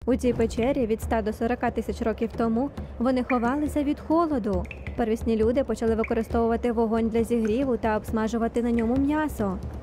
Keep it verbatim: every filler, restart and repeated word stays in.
У цій печері від ста до сорока тисяч років тому вони ховалися від холоду. Первісні люди почали використовувати вогонь для зігріву та обсмажувати на ньому м'ясо.